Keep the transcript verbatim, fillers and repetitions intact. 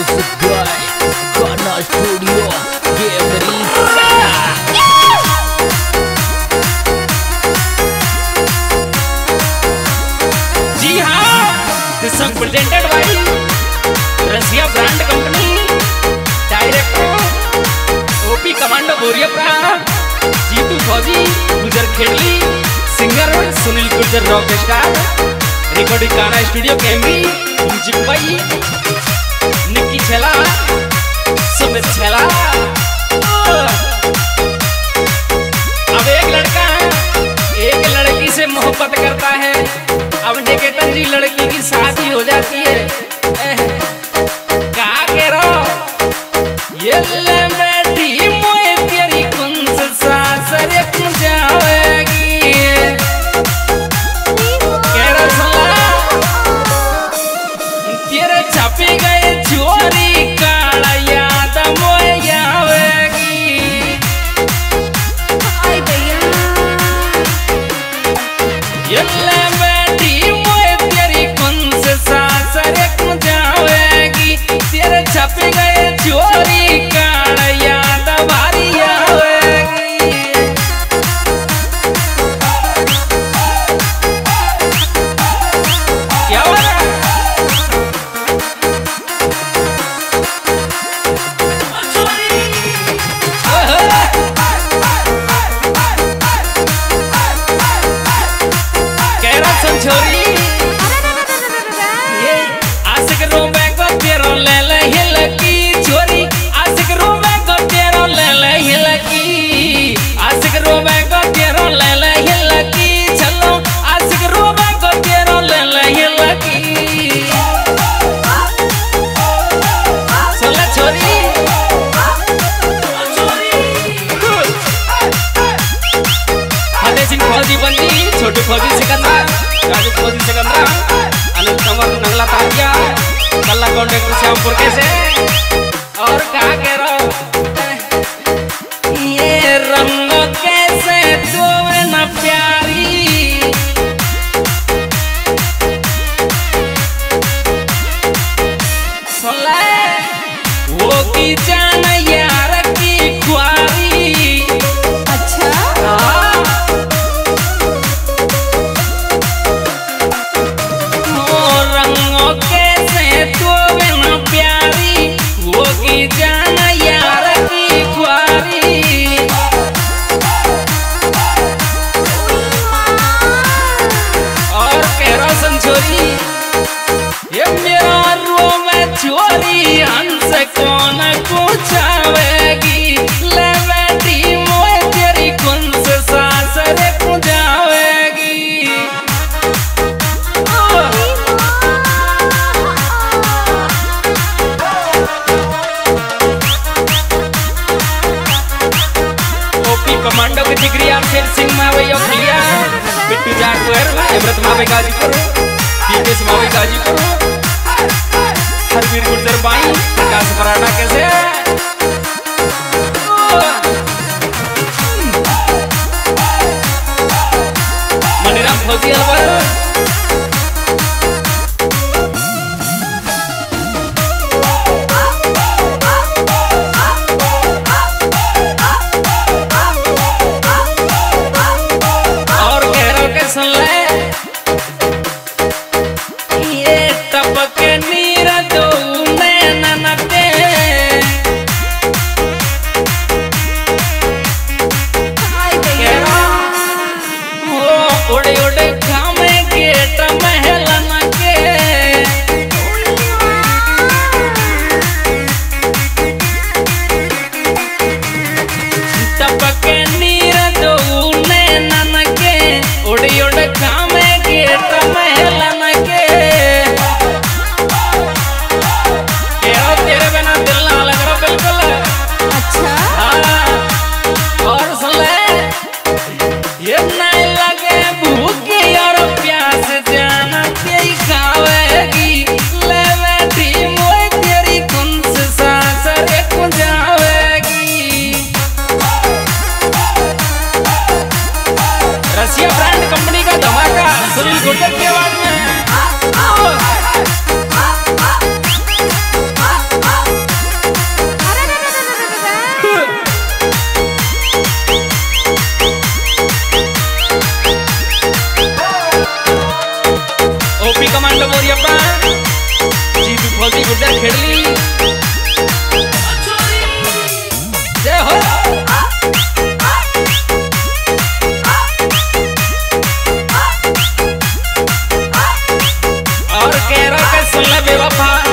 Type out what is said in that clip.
Music by गाना studio गेमरी। जी हाँ, this song presented by Rasiya brand company, director OP commando Boriya, Jitu फौजी, Gujar Khedli, singer Sunil Gurjar rock star, recording गाना स्टूडियो कैमरी, म्यूजिक बाई निक्की छेला, सुमित छेला। अब एक लड़का एक लड़की से मोहब्बत करता है, अब निकेतन जी लड़की की शादी हो जाती है। क्या कह रहा ये ले बैठी मोए तेरी कुंस सासर जावेगी, कह रहा सुना तेरे छपे गए चोरी काला याद मोए आवेगी। ये ले बैठी मोए तेरी कुंस सासर जावेगी, तेरे छपे गए चोरी काला याद भारी आवेगी। क्या हो रहा है? कह रहा संछोरी ये आशिक रोवे को तेरो ले ले हिलकी चोरी, आशिक रोवे को तेरो ले ले हिलकी, आशिक रोवे को तेरो ले ले हिलकी, चलो आशिक रोवे को तेरो ले ले हिलकी। सोला छोरी फतेह सिंह फौजी बंदी, छोटू फौजी सिकंदर, राजू फौजी सिकंदर, अनंत कमर नगला तारिया, कल्ला कॉन्ट्रैक्टर श्यामपुर के से। और क्या कह रहा ये रंग कैसे तो न प्यारी, सोले वो की जान यार की ख्वारी। अच्छा रंगों कैसे तो न प्यारी, वो की जान यार की ख्वारी। और कह रहा संछोरी ये मेरा रो में चोरी हंस कौन पूछावेगी, ले बैठी मोए तेरी कुंस सासर पूजावेगी। ओपी कमांडो की डिग्री आप शेर सिंह मावे खलिया, बिट्टू जाटवर, अमृत मावे गाजीपुर, पीकेश मावे गाजीपुर, हरवीर गुर्जर बाई, प्रकाश पराठा कैसे जीतू फौजी गुर्जर खेड़ली जय हो। और कह रहा है सुन ले बेवफा